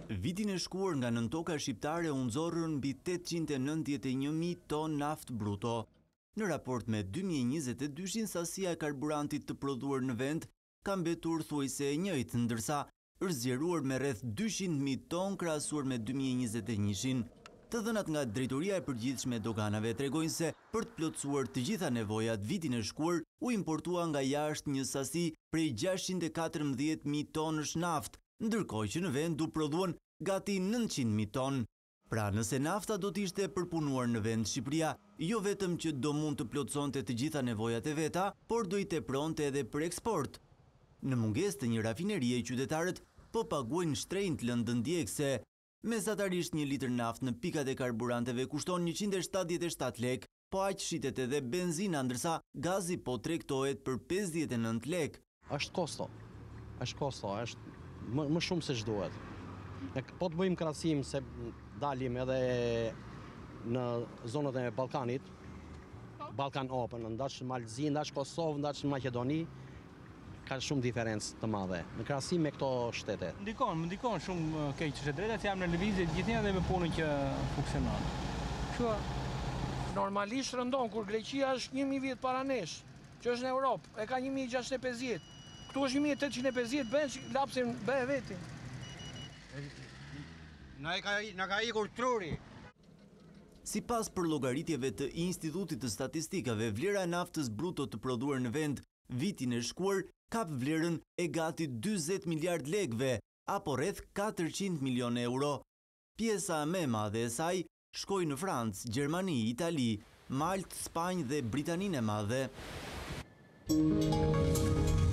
Vitin e shkuar nga nëntoka shqiptare u nxorrën mbi 891.000 ton naftë bruto. Në raport me 2022, sasia e karburantit të prodhuar në vend ka mbetur thuajse e njëjtë, ndërsa është zgjeruar me rreth 200.000 ton krahasuar me 2021. Të dhënat nga Drejtoria e Përgjithshme e Doganave tregojnë se për të plotësuar të gjitha nevojat vitin e shkuar u importua nga jashtë një sasi prej 614.000 tonësh naftë, ndërkohë që në vend u prodhuan gati 900.000 tonë. Pra nëse nafta do të ishte përpunuar në vend, Shqipëria jo vetëm që do mund të plotësonte të gjitha nevojat e veta, por do i tepronte edhe për eksport. Në mungesë të një rafinerie, qytetarët po paguajnë shtrenjtë lëndë ndjekse. Mesatarisht një litër naftë në pikat e karburanteve kushton 177 lek, po aq shitet edhe benzina, ndërsa gazi po tregtohet për 59 lek. Është kosto, është më shumë se ç'duhet. Po të bëjmë krahasim se dalim edhe në zonat e Ballkanit, Balkan Open, ndash Malzi, ndash Kosovë, ndash Maqedoni, ka shumë diferencë të madhe në krahasim me këto shtete. Më ndikon shumë keq, është drejta se jam në lëvizje gjithnjë dhe me punën që funksionon. Kështu normalisht rëndon kur Greqia është 1000 vjet para nesh, që është në Europë, e ka 1650. Këtu është 1850, bën lapsin bëhe veti. Na ka ikur truri. Sipas përllogaritjeve të Institutit të Statistikave, vlera e naftës bruto të prodhuar në vend vitin e shkuar kap vlerën e gati 40 miliard lekëve, apo rreth 400 milion euro. Pjesa më e madhe e saj shkoi në Francë, Gjermani, Itali, Maltë, Spanjë dhe Britaninë e Madhe.